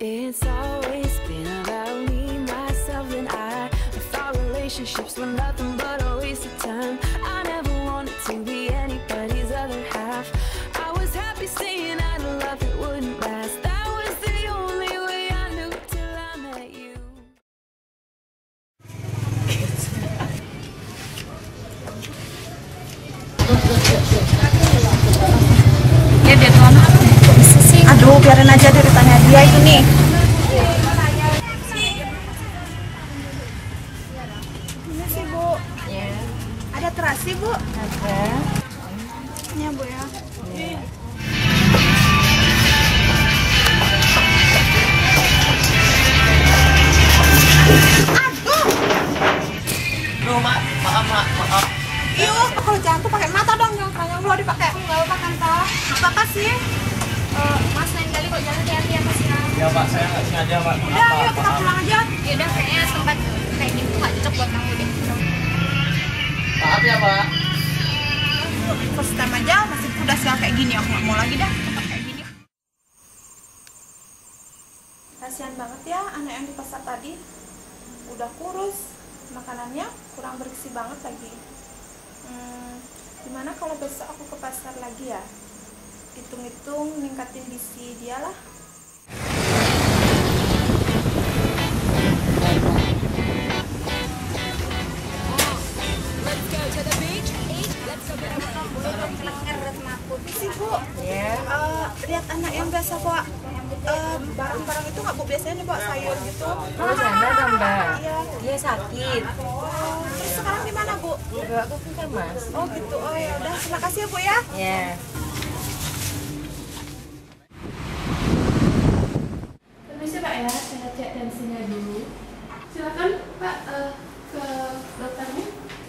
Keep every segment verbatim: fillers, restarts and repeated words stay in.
It's always been about me, myself, and I. I thought relationships were nothing but a waste of time. I never wanted to be anybody's other half. I was happy saying I'd love it wouldn't last. That was the only way I knew till I met you. Ya dia tuh anak bisa sih. Aduh, biarin aja dari tanya dia itu nih. Ini sih Bu. Ya. Ada terasi Bu? Ada. Ini ya Bu ya. Ya. Aduh. Duh, maaf, maaf, maaf, maaf. Yuk, kalau jalan tuh pakai mata dong, yang yang lo dipakai. Enggak apa kan, Pak? Apa sih? Uh, mas lain kali kok jalan hati-hati ya Mas ya. Ya Pak, saya nggak sengaja Pak. Udah, yuk kita pulang aja. Ya udah, kayaknya tempat kayak gitu nggak cocok buat kamu deh. Maaf ya Pak. First time aja masih udah sial kayak gini, aku nggak mau lagi dah tempat kayak gini. Kasihan banget ya anak yang di pasar tadi. Udah kurus, makanannya kurang bergizi banget lagi. Hmm, gimana kalau besok aku ke pasar lagi ya? Hitung-hitung ningkatin gizi dia lah. Misi Bu, yeah. uh, lihat anak yang biasa bawa uh, barang-barang itu nggak Bu, biasanya bawa sayur gitu. Oh, sana dong Mbak. Iya. Dia sakit. Oh, terus sekarang di mana Bu? Enggak, aku kan Mas. Oh gitu. Oh ya udah, terima kasih ya Bu ya. Ya. Permisi Pak ya, saya cek tensinya dulu. Silakan Pak uh, ke dokternya.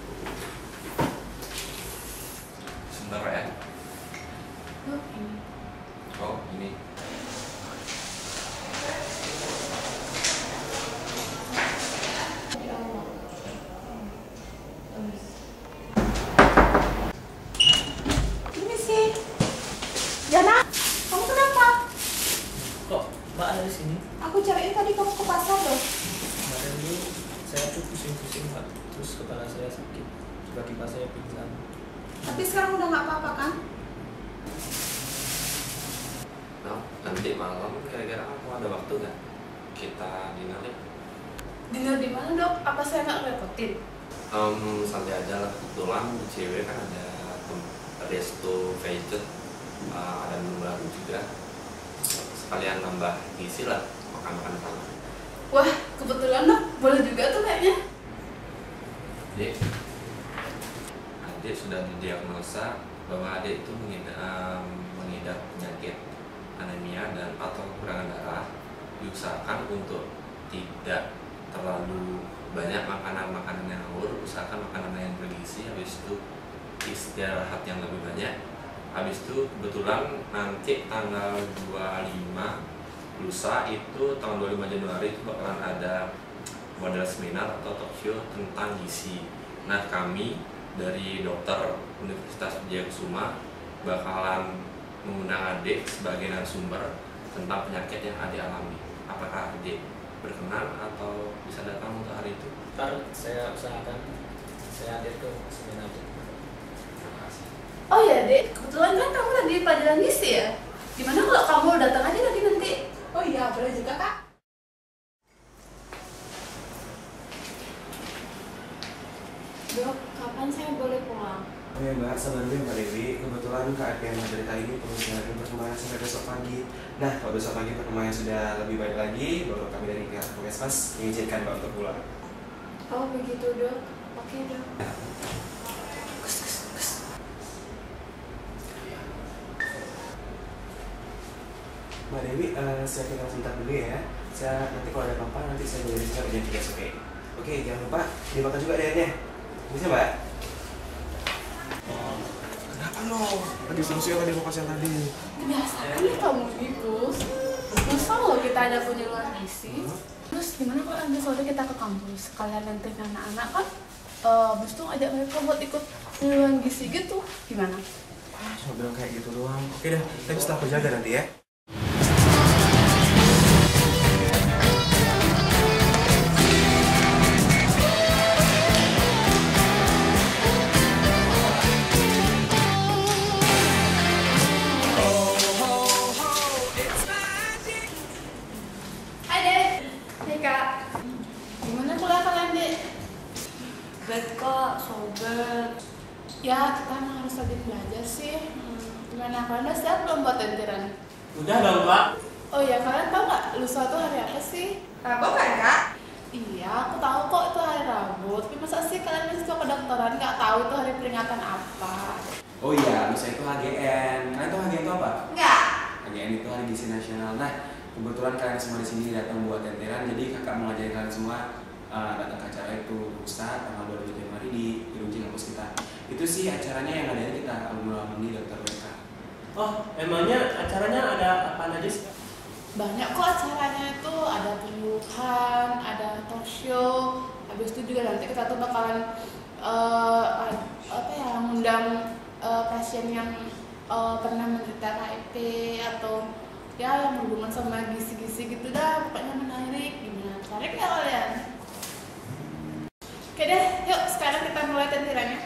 Sebentar ya. Oh, ini. Oh, ini. Ini sih. Jana, kamu kenapa? Kok Mbak ada di sini? Aku cariin tadi kamu ke pasar loh. Kemarin dulu saya tuh pusing-pusing Pak. Terus kepala saya sakit. Tiba-tiba saya pingsan. Tapi sekarang udah nggak apa-apa kan? Nah, nanti malam kira-kira kamu ada waktu nggak? Kita dinner ya? Dinner di mana Dok? Apa saya nggak repotin? Um, santai aja lah. Kebetulan di C W kan ada resto vegan, uh, ada menu baru juga. Sekalian nambah gizi lah, makan-makan sama. Wah, kebetulan Dok. Boleh juga tuh kayaknya. Adik, adik sudah didiagnosa bahwa adik itu mengidap, um, mengidap penyakit anemia dan atau kekurangan darah. Diusahakan untuk tidak terlalu banyak makanan-makanan yang ngawur, usahakan makanan yang bergizi, habis itu istirahat yang lebih banyak. Habis itu kebetulan nanti tanggal dua puluh lima lusa itu tanggal dua puluh lima Januari itu bakalan ada model seminar atau talk show tentang gizi. Nah, kami dari dokter Universitas Wijayakusuma bakalan mengundang adik sebagai narasumber tentang penyakit yang adik alami. Apakah adik berkenan atau bisa datang untuk hari itu? Ntar saya usahakan saya hadir ke seminar itu. Terima kasih. Oh ya Dek, kebetulan kan kamu tadi pelajaran gizi ya? Gimana kalau kamu datang aja lagi nanti? Oh iya, boleh juga Kak. Dok, kapan saya boleh pulang? Oh ya Mbak, sabar dulu ya Mbak Dewi. Kebetulan Kak Ep yang menderita ini perlu dijalankan perkembangan sampai besok pagi. Nah, kalau besok pagi perkembangan sudah lebih baik lagi, baru kami dari pihak Puskesmas mengizinkan Mbak untuk pulang. Oh begitu Dok. Oke Dok. Mbak Dewi, uh, saya tinggal sebentar dulu ya. Saya nanti kalau ada apa-apa nanti saya boleh sampai jam tiga sore. Oke, jangan lupa dimakan juga airnya. Bisa Mbak? Kenapa lo? Tadi fungsi tadi mau pasien tadi. Biasa kali kamu gitu. Masa lo kita ada penyuluhan gizi? Terus gimana kalau nanti sore kita ke kampus? Sekalian nanti anak-anak kan uh, habis itu ajak mereka buat ikut penyuluhan gizi gitu. Gimana? Ah, cuma bilang kayak gitu doang. Oke dah, tapi setelah aku jaga nanti ya. sobat kok, sobat. Ya, kita emang harus rajin belajar sih. Hmm, gimana, kalian udah siap belum buat tenteran? Udah dong, Pak. Oh iya, kalian tahu nggak lusa itu hari apa sih? Rabu kan Kak? Iya, aku tahu kok itu hari Rabu. Tapi masa sih kalian mahasiswa kedokteran nggak tahu itu hari peringatan apa? Oh iya, lusa itu H G N. Kalian tahu H G N itu apa? Enggak. H G N itu hari gizi nasional. Nah, kebetulan kalian semua di sini datang buat tenteran, jadi kakak mau ngajarin kalian semua uh, datang ke acara itu lusa tanggal dua puluh Januari di gedung C kampus kita. Itu sih acaranya yang ada kita alumni dokter B K. Oh, emangnya acaranya ada apa aja sih? Banyak kok acaranya itu, ada penyuluhan, ada talk show. Habis itu juga nanti kita tuh bakalan uh, apa ya, mengundang uh, pasien yang uh, pernah menderita H I V atau ya yang berhubungan sama gizi-gizi gitu dah, pokoknya menarik. Gimana, menarik ya kalian? Oke deh, yuk sekarang kita mulai tenterannya.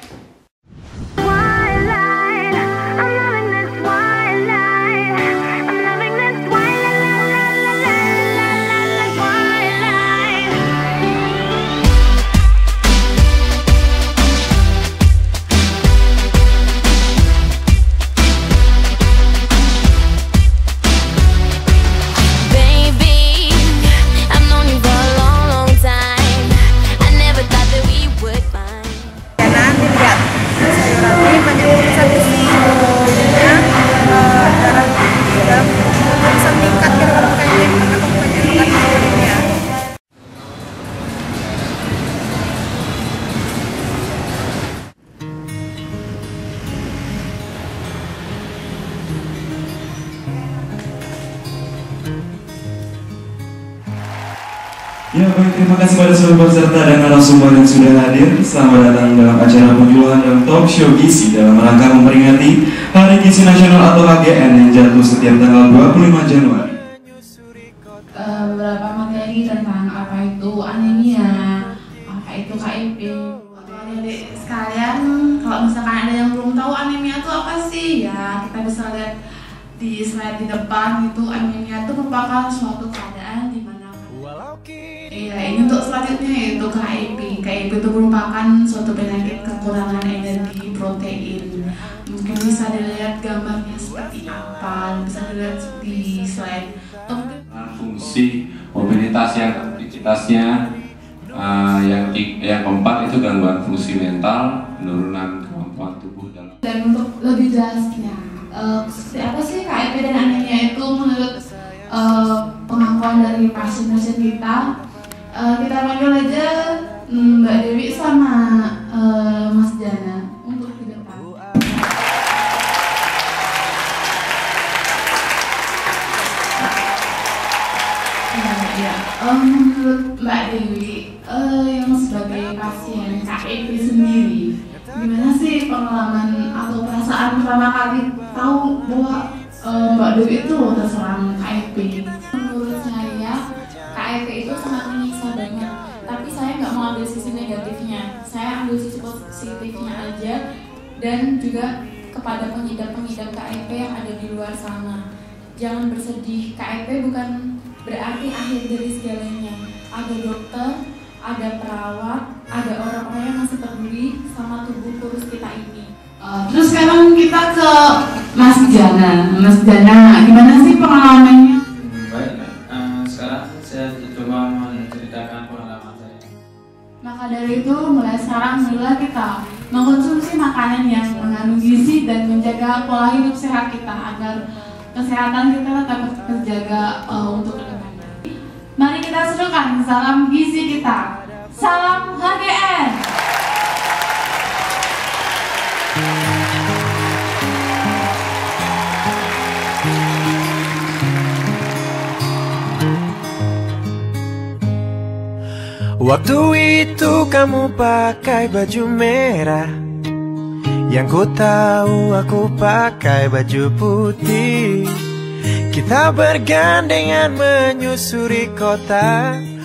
Ya baik, terima kasih pada seluruh peserta dan narasumber yang sudah hadir. Selamat datang dalam acara penyuluhan dan talk show gizi dalam rangka memperingati Hari Gizi Nasional atau H G N yang jatuh setiap tanggal dua puluh lima Januari. Uh, beberapa materi tentang apa itu anemia, apa itu H I V. Adik-adik sekalian, kalau misalkan ada yang belum tahu anemia itu apa sih, ya kita bisa lihat di slide di depan. Itu anemia itu merupakan suatu keadaan di mana Iya, ini untuk selanjutnya yaitu K I V. K I V itu merupakan suatu penyakit kekurangan energi protein. Mungkin bisa dilihat gambarnya seperti apa, bisa dilihat di slide. Fungsi mobilitas yang aktivitasnya uh, yang yang keempat itu gangguan fungsi mental, penurunan kemampuan tubuh dalam. Dan untuk lebih jelasnya, uh, seperti apa sih K I V dan anemia itu menurut uh, pengakuan dari pasien-pasien kita? Uh, kita panggil aja Mbak Dewi sama uh, Mas Jana untuk di depan. Ya, ya. Um, menurut Mbak Dewi, uh, yang sebagai pasien K I V sendiri, gimana sih pengalaman atau perasaan pertama kali tahu bahwa uh, Mbak Dewi itu terserang K I V? Menurut saya, K I V itu sangat menyiksa banget, tapi saya nggak mau ambil sisi negatifnya, saya ambil sisi positifnya aja. Dan juga kepada pengidap-pengidap K I V yang ada di luar sana, jangan bersedih, K I V bukan berarti akhir dari segalanya. Ada dokter, ada perawat, ada orang-orang yang masih peduli sama tubuh kurus kita ini. Uh, terus sekarang kita ke Mas Jana. Mas Jana, gimana sih pengalamannya? Baik, uh, sekarang saya coba menceritakan pengalaman saya. Maka dari itu, mulai sekarang mulai kita mengkonsumsi makanan yang mengandung gizi dan menjaga pola hidup sehat kita agar kesehatan kita tetap terjaga uh, untuk kedepannya. Mari kita serukan salam gizi kita. Salam H G N. Waktu itu kamu pakai baju merah, yang ku tahu aku pakai baju putih. Kita bergandengan menyusuri kota,